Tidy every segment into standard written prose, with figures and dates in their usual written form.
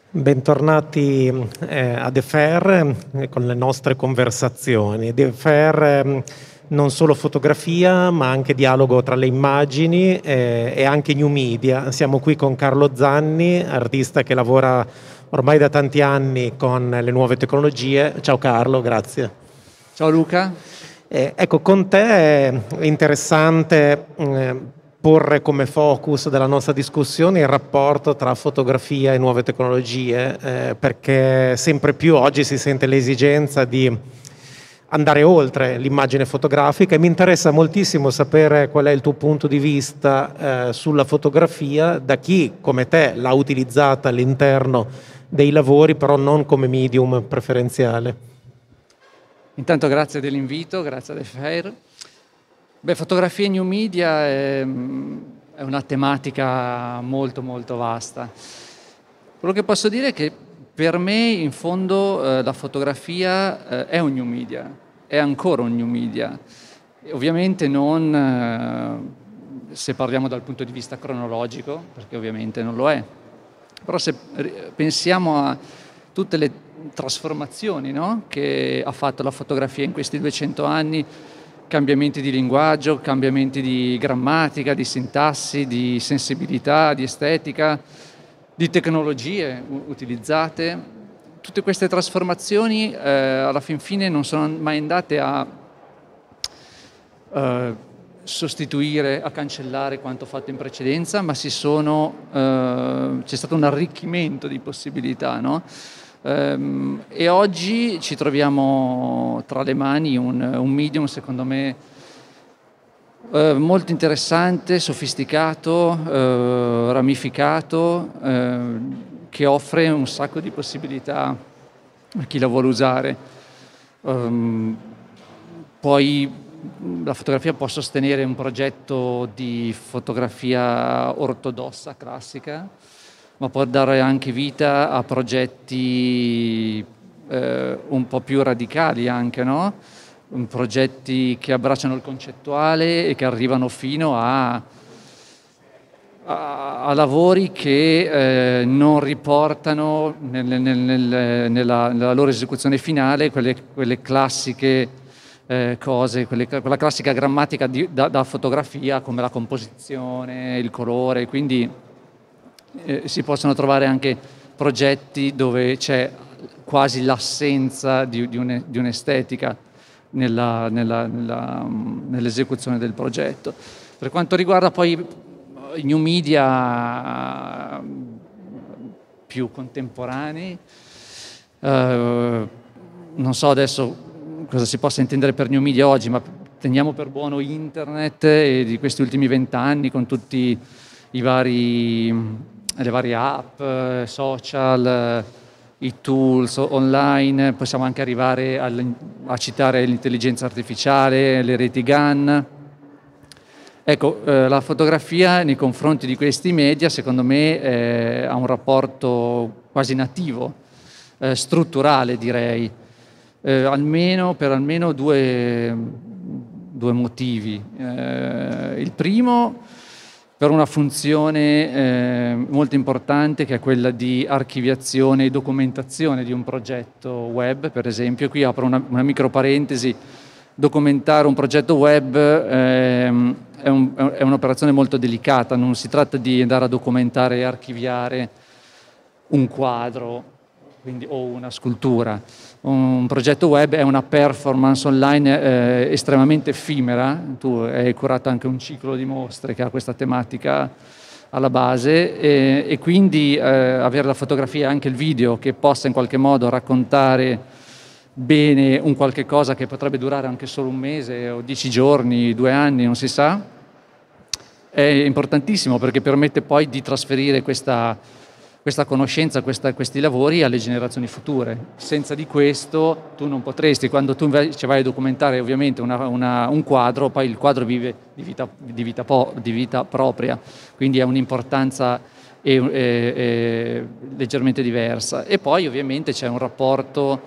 Bentornati a The Fair con le nostre conversazioni. The Fair non solo fotografia, ma anche dialogo tra le immagini e anche new media. Siamo qui con Carlo Zanni, artista che lavora ormai da tanti anni con le nuove tecnologie. Ciao Carlo, grazie. Ciao Luca. Ecco, con te è interessante porre come focus della nostra discussione il rapporto tra fotografia e nuove tecnologie, perché sempre più oggi si sente l'esigenza di andare oltre l'immagine fotografica e mi interessa moltissimo sapere qual è il tuo punto di vista sulla fotografia da chi come te l'ha utilizzata all'interno dei lavori, però non come medium preferenziale. Intanto grazie dell'invito, grazie a The Fair. Fotografia e new media è una tematica molto molto vasta. Quello che posso dire è che per me in fondo la fotografia è un new media, è ancora un new media. E ovviamente non se parliamo dal punto di vista cronologico, perché ovviamente non lo è, però se pensiamo a tutte le trasformazioni, no? Che ha fatto la fotografia in questi 200 anni, cambiamenti di linguaggio, cambiamenti di grammatica, di sintassi, di sensibilità, di estetica, di tecnologie utilizzate. Tutte queste trasformazioni alla fin fine non sono mai andate a sostituire, a cancellare quanto fatto in precedenza, ma c'è stato un arricchimento di possibilità, no? E oggi ci troviamo tra le mani un medium secondo me molto interessante, sofisticato, ramificato, che offre un sacco di possibilità a chi la vuole usare. Poi la fotografia può sostenere un progetto di fotografia ortodossa, classica, ma può dare anche vita a progetti un po' più radicali anche, no? Progetti che abbracciano il concettuale e che arrivano fino a lavori che non riportano nella loro esecuzione finale quelle classiche cose, quella classica grammatica da fotografia come la composizione, il colore, quindi si possono trovare anche progetti dove c'è quasi l'assenza di un'estetica nell'esecuzione del progetto. Per quanto riguarda poi i new media più contemporanei, non so adesso cosa si possa intendere per new media oggi, ma teniamo per buono internet e di questi ultimi 20 anni con tutti le varie app, social, i tools online, possiamo anche arrivare a citare l'intelligenza artificiale, le reti GAN. Ecco, la fotografia nei confronti di questi media, secondo me, ha un rapporto quasi nativo, strutturale direi, per almeno due motivi. Il primo, per una funzione molto importante che è quella di archiviazione e documentazione di un progetto web, per esempio. Qui apro una micro parentesi: documentare un progetto web è un'operazione molto delicata, non si tratta di andare a documentare e archiviare un quadro o una scultura. Un progetto web è una performance online estremamente effimera. Tu hai curato anche un ciclo di mostre che ha questa tematica alla base e quindi avere la fotografia e anche il video che possa in qualche modo raccontare bene un qualche cosa che potrebbe durare anche solo un mese o 10 giorni, 2 anni, non si sa, è importantissimo perché permette poi di trasferire questa conoscenza, questi lavori alle generazioni future. Senza di questo tu non potresti, quando tu invece vai a documentare ovviamente un quadro, poi il quadro vive di vita propria, quindi ha un'importanza leggermente diversa. E poi ovviamente c'è un rapporto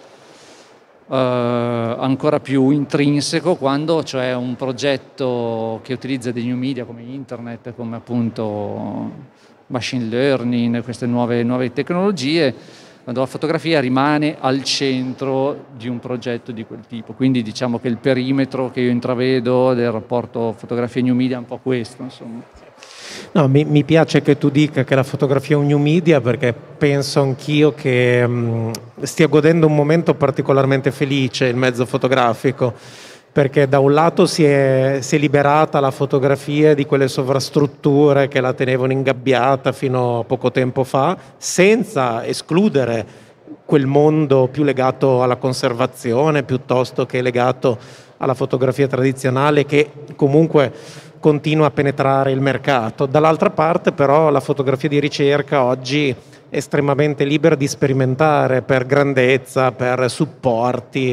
ancora più intrinseco quando c'è un progetto che utilizza dei new media come internet, come appunto machine learning, queste nuove tecnologie, quando la fotografia rimane al centro di un progetto di quel tipo. Quindi diciamo che il perimetro che io intravedo del rapporto fotografia e new media è un po' questo, insomma. No, mi piace che tu dica che la fotografia è un new media, perché penso anch'io che stia godendo un momento particolarmente felice il mezzo fotografico, perché da un lato si è liberata la fotografia di quelle sovrastrutture che la tenevano ingabbiata fino a poco tempo fa, senza escludere quel mondo più legato alla conservazione piuttosto che legato alla fotografia tradizionale, che comunque continua a penetrare il mercato. Dall'altra parte però la fotografia di ricerca oggi è estremamente libera di sperimentare per grandezza, per supporti,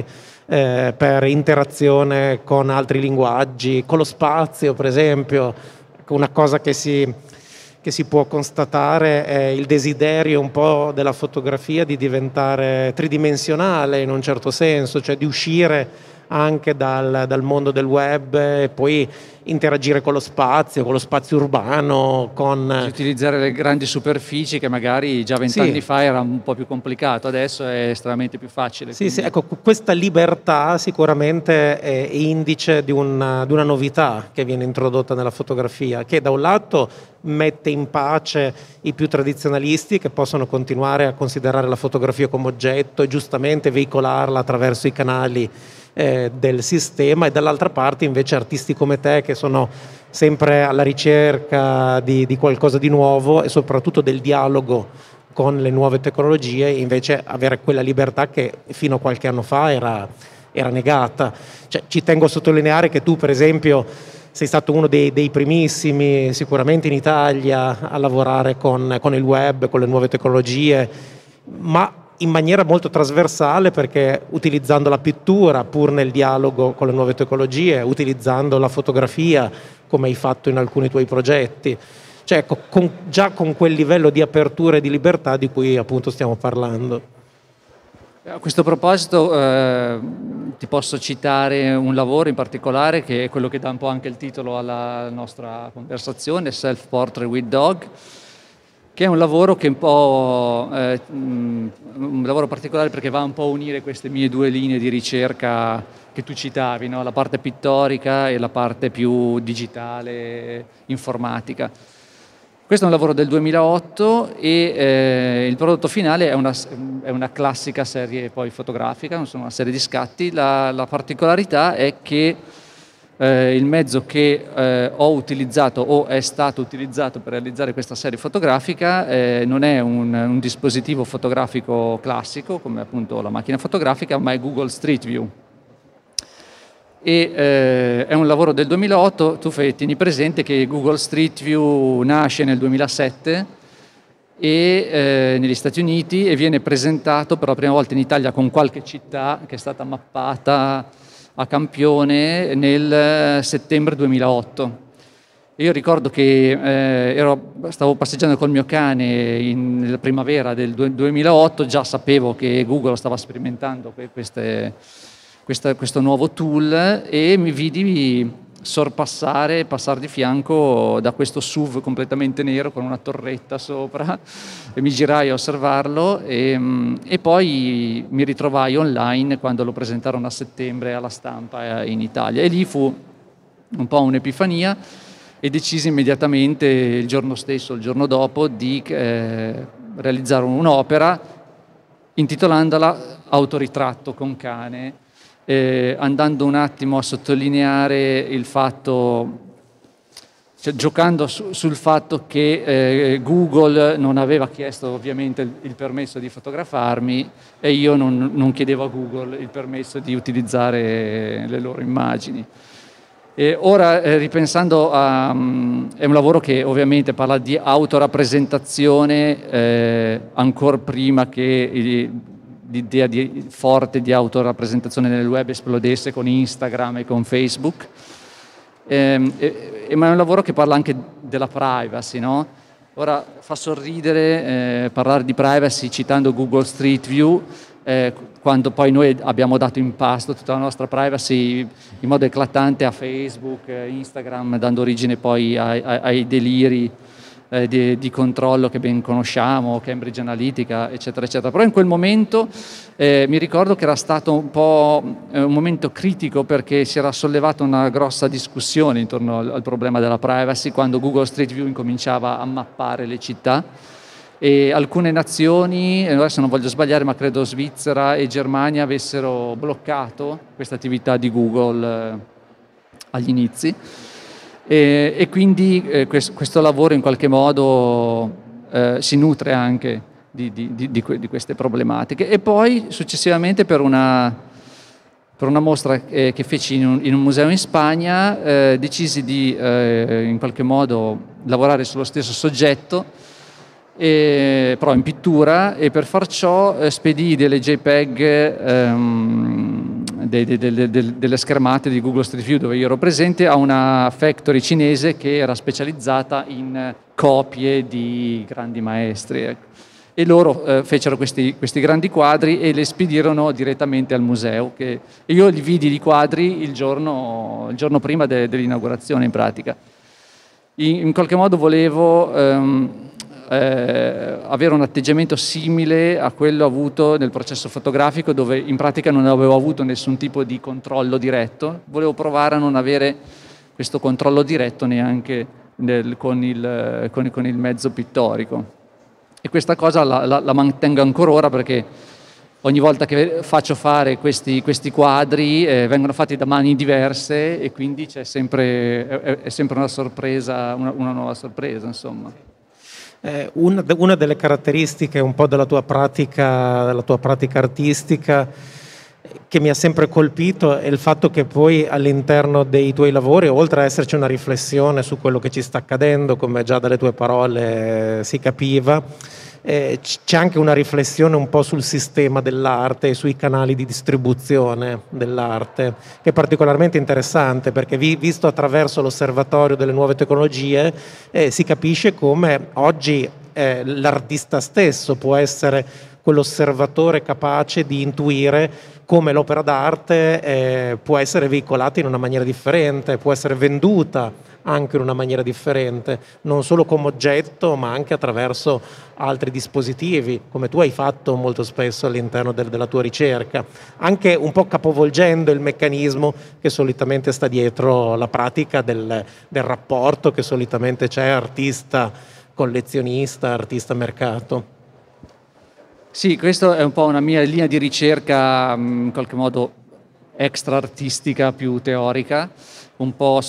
per interazione con altri linguaggi, con lo spazio per esempio. Una cosa che si può constatare è il desiderio un po' della fotografia di diventare tridimensionale in un certo senso, cioè di uscire anche dal mondo del web e poi interagire con lo spazio urbano, Di utilizzare le grandi superfici che magari già 20 anni fa era un po' più complicato, adesso è estremamente più facile. Sì, ecco, questa libertà sicuramente è indice di una novità che viene introdotta nella fotografia, che da un lato mette in pace i più tradizionalisti che possono continuare a considerare la fotografia come oggetto e giustamente veicolarla attraverso i canali del sistema, e dall'altra parte invece artisti come te che sono sempre alla ricerca di qualcosa di nuovo e soprattutto del dialogo con le nuove tecnologie, invece avere quella libertà che fino a qualche anno fa era negata. Cioè, ci tengo a sottolineare che tu per esempio sei stato uno dei primissimi sicuramente in Italia a lavorare con il web, con le nuove tecnologie, ma in maniera molto trasversale, perché utilizzando la pittura pur nel dialogo con le nuove tecnologie, utilizzando la fotografia come hai fatto in alcuni tuoi progetti. Cioè, ecco, già con quel livello di apertura e di libertà di cui appunto stiamo parlando. A questo proposito ti posso citare un lavoro in particolare che è quello che dà un po' anche il titolo alla nostra conversazione, Self Portrait with Dog, che è un lavoro che è un po' un lavoro particolare perché va un po' a unire queste mie due linee di ricerca che tu citavi, no? La parte pittorica e la parte più digitale, informatica. Questo è un lavoro del 2008 e il prodotto finale è una classica serie poi fotografica, sono una serie di scatti. La particolarità è che il mezzo che ho utilizzato o è stato utilizzato per realizzare questa serie fotografica non è un dispositivo fotografico classico come appunto la macchina fotografica, ma è Google Street View. È un lavoro del 2008, tu tieni presente che Google Street View nasce nel 2007 negli Stati Uniti e viene presentato per la prima volta in Italia con qualche città che è stata mappata a campione nel settembre 2008. Io ricordo che stavo passeggiando col mio cane nella primavera del 2008, già sapevo che Google stava sperimentando questo nuovo tool e mi vidi passare di fianco da questo SUV completamente nero con una torretta sopra e mi girai a osservarlo e poi mi ritrovai online quando lo presentarono a settembre alla stampa in Italia e lì fu un po' un'epifania e decisi immediatamente il giorno stesso, il giorno dopo, di realizzare un'opera intitolandola Autoritratto con cane, andando un attimo a sottolineare il fatto, cioè giocando sul fatto che Google non aveva chiesto ovviamente il permesso di fotografarmi e io non chiedevo a Google il permesso di utilizzare le loro immagini. E ora ripensando è un lavoro che ovviamente parla di autorappresentazione ancora prima che l'idea forte di autorappresentazione nel web esplodesse con Instagram e con Facebook, ma è un lavoro che parla anche della privacy, no? Ora fa sorridere parlare di privacy citando Google Street View, quando poi noi abbiamo dato in pasto tutta la nostra privacy in modo eclatante a Facebook, Instagram, dando origine poi ai deliri di controllo che ben conosciamo, Cambridge Analytica, eccetera, eccetera. Però in quel momento mi ricordo che era stato un po' un momento critico, perché si era sollevata una grossa discussione intorno al problema della privacy, quando Google Street View incominciava a mappare le città, e alcune nazioni, adesso non voglio sbagliare, ma credo Svizzera e Germania avessero bloccato questa attività di Google agli inizi. E quindi questo lavoro in qualche modo si nutre anche di queste problematiche. E poi successivamente per una mostra che feci in un museo in Spagna decisi di in qualche modo lavorare sullo stesso soggetto, però in pittura, e per far ciò spedii delle JPEG delle schermate di Google Street View dove io ero presente a una factory cinese che era specializzata in copie di grandi maestri, ecco. E loro fecero questi grandi quadri e le spedirono direttamente al museo, e io li vidi i quadri il giorno prima dell'inaugurazione, in pratica. In qualche modo volevo avere un atteggiamento simile a quello avuto nel processo fotografico, dove in pratica non avevo avuto nessun tipo di controllo diretto. Volevo provare a non avere questo controllo diretto neanche con il mezzo pittorico, e questa cosa la mantengo ancora ora, perché ogni volta che faccio fare questi quadri vengono fatti da mani diverse, e quindi è sempre una sorpresa, una nuova sorpresa, insomma. Una delle caratteristiche un po' della tua pratica artistica che mi ha sempre colpito è il fatto che poi all'interno dei tuoi lavori, oltre a esserci una riflessione su quello che ci sta accadendo, come già dalle tue parole si capiva, c'è anche una riflessione un po' sul sistema dell'arte e sui canali di distribuzione dell'arte, che è particolarmente interessante, perché visto attraverso l'osservatorio delle nuove tecnologie si capisce come oggi l'artista stesso può essere quell'osservatore capace di intuire come l'opera d'arte può essere veicolata in una maniera differente, può essere venduta anche in una maniera differente, non solo come oggetto, ma anche attraverso altri dispositivi, come tu hai fatto molto spesso all'interno della tua ricerca, anche un po' capovolgendo il meccanismo che solitamente sta dietro la pratica del rapporto che solitamente c'è artista-collezionista, artista-mercato. Sì, questa è un po' una mia linea di ricerca, in qualche modo extra artistica, più teorica. Un po'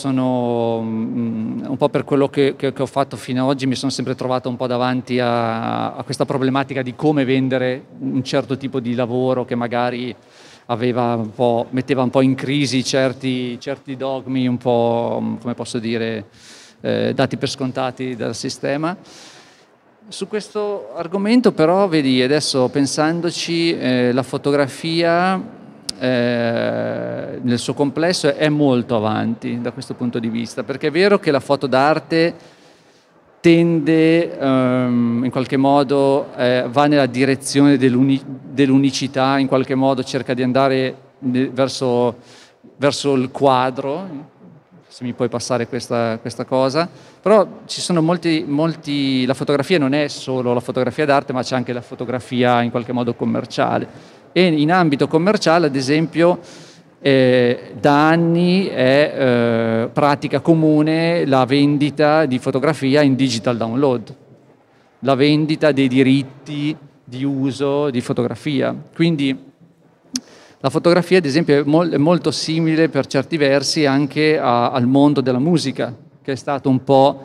per quello che ho fatto fino ad oggi mi sono sempre trovato un po' davanti a questa problematica di come vendere un certo tipo di lavoro che magari metteva un po' in crisi certi dogmi, un po', come posso dire, dati per scontati dal sistema. Su questo argomento però, vedi, adesso pensandoci, la fotografia nel suo complesso è molto avanti da questo punto di vista, perché è vero che la foto d'arte tende in qualche modo va nella direzione dell'unicità, in qualche modo cerca di andare verso il quadro, se mi puoi passare questa cosa, però ci sono molti, la fotografia non è solo la fotografia d'arte, ma c'è anche la fotografia in qualche modo commerciale. E in ambito commerciale, ad esempio, da anni è pratica comune la vendita di fotografia in digital download, la vendita dei diritti di uso di fotografia. Quindi la fotografia, ad esempio, è molto simile per certi versi anche al mondo della musica, che è stato un po'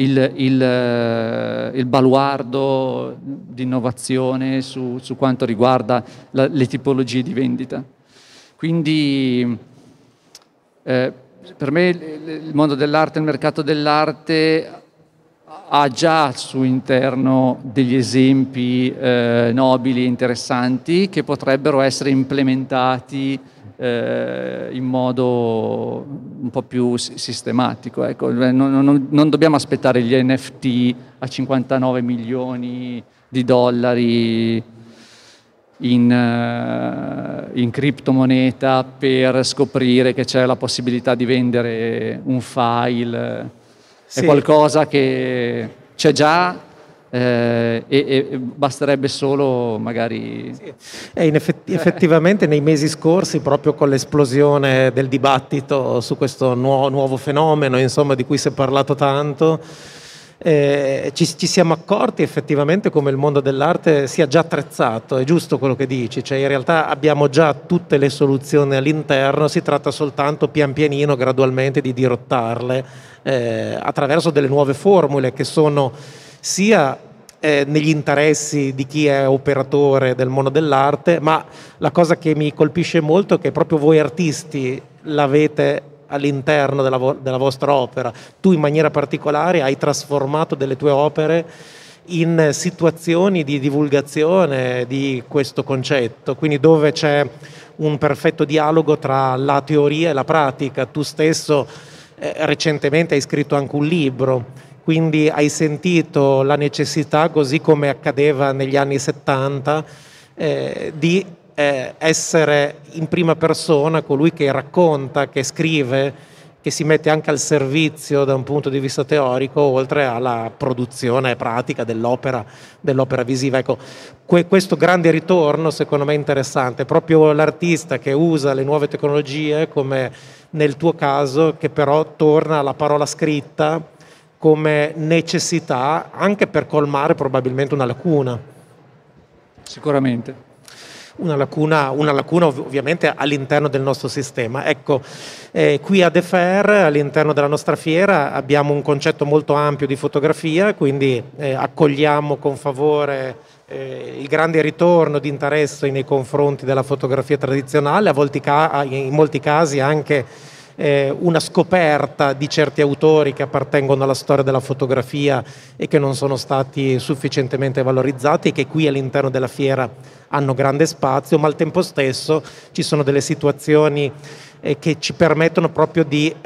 il baluardo di innovazione su quanto riguarda le tipologie di vendita. Quindi per me il mondo dell'arte, il mercato dell'arte ha già al suo interno degli esempi nobili e interessanti che potrebbero essere implementati in modo un po' più sistematico. Ecco. Non dobbiamo aspettare gli NFT a 59 milioni di dollari in criptomoneta per scoprire che c'è la possibilità di vendere un file. Sì. È qualcosa che c'è già e basterebbe solo magari... Sì. Effettivamente nei mesi scorsi, proprio con l'esplosione del dibattito su questo nuovo fenomeno, insomma, di cui si è parlato tanto, ci siamo accorti effettivamente come il mondo dell'arte sia già attrezzato. È giusto quello che dici, cioè in realtà abbiamo già tutte le soluzioni all'interno, si tratta soltanto pian pianino, gradualmente, di dirottarle attraverso delle nuove formule che sono sia negli interessi di chi è operatore del mondo dell'arte, ma la cosa che mi colpisce molto è che proprio voi artisti l'avete all'interno della vostra opera. Tu in maniera particolare hai trasformato delle tue opere in situazioni di divulgazione di questo concetto, quindi dove c'è un perfetto dialogo tra la teoria e la pratica. Tu stesso recentemente hai scritto anche un libro, quindi hai sentito la necessità, così come accadeva negli anni 70, di essere in prima persona colui che racconta, che scrive, che si mette anche al servizio da un punto di vista teorico, oltre alla produzione pratica dell'opera visiva. Ecco, questo grande ritorno secondo me è interessante, proprio l'artista che usa le nuove tecnologie, come nel tuo caso, che però torna alla parola scritta come necessità anche per colmare probabilmente una lacuna. Sicuramente. Una lacuna ovviamente all'interno del nostro sistema. Ecco, qui a The Fair, all'interno della nostra fiera, abbiamo un concetto molto ampio di fotografia, quindi accogliamo con favore il grande ritorno di interesse nei confronti della fotografia tradizionale, in molti casi anche una scoperta di certi autori che appartengono alla storia della fotografia e che non sono stati sufficientemente valorizzati e che qui all'interno della fiera hanno grande spazio, ma al tempo stesso ci sono delle situazioni che ci permettono proprio di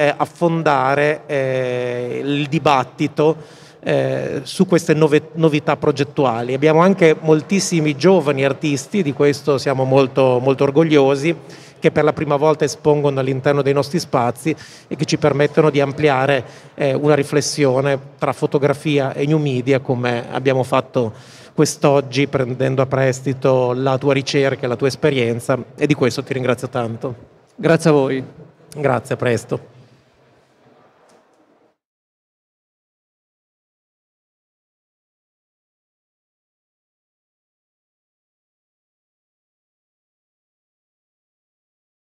affondare il dibattito su queste novità progettuali. Abbiamo anche moltissimi giovani artisti, di questo siamo molto, molto orgogliosi, che per la prima volta espongono all'interno dei nostri spazi e che ci permettono di ampliare una riflessione tra fotografia e new media, come abbiamo fatto quest'oggi, prendendo a prestito la tua ricerca e la tua esperienza, e di questo ti ringrazio tanto. Grazie a voi. Grazie, a presto.